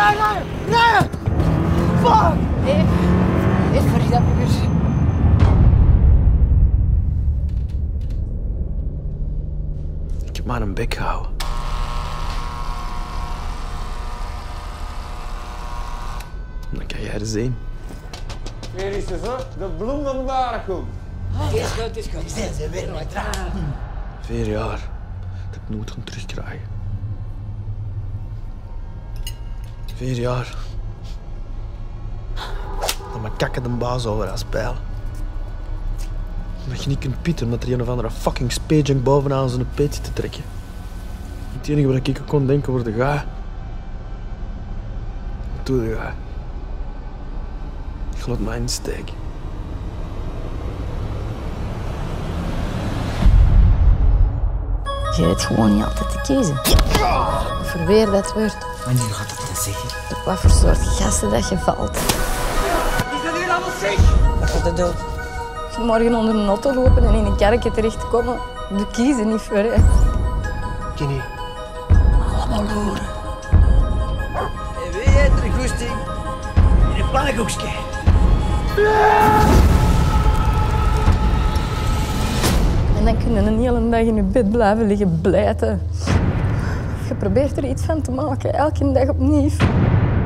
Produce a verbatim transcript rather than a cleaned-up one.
rijden, rijden, rijden! Fuck! Nee, dit voor dat buurt. Ik heb maar een bek gehouden. Dan kan jij er zien. Hier is ze, zo. De bloem van de Barenkoek. Het is goed, het is goed. Zijn ze weer nooit raar? Vier jaar. Dat ik nooit kan terugkrijgen. Vier jaar. Dat mijn kakken de baas over als pijl. Dat je niet kunt pieten omdat er een of andere fucking spagejunk bovenaan zijn pet zit te trekken. Het enige wat ik kon denken wordt de ga. Wat doe je ga? Ik laat mij insteken. Je hebt gewoon niet altijd te kiezen. Voor weer dat wordt. Wanneer gaat het dan zeggen? Op wat voor soort gasten dat je valt. Is dat hier allemaal ziek? Wat gaat dat doen? Als je morgen onder een auto lopen en in een kerkje terechtkomen, doe kiezen niet voor hè. Kenny. Allemaal loeren. En wie heeft er goesting? In een pannenkoekje. En dan kun je een hele dag in je bed blijven liggen blijten. Je probeert er iets van te maken, elke dag opnieuw.